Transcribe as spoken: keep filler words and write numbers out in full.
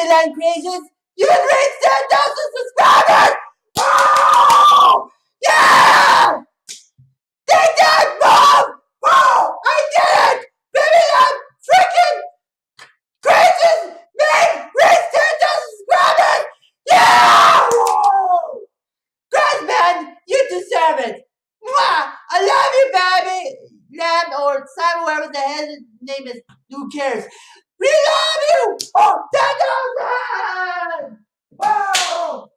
Babyland Creations. You have reached ten thousand subscribers! Oh! Yeah! They did, Mom! Oh! I did it! Babyland freaking Creations made reached ten thousand subscribers! Yeah! Whoa! Good man! You deserve it! Mwah! I love you, baby! Lamb or Simon, whatever the hell his name is. Who cares? We love you! Oh, ten thousand! Whoa!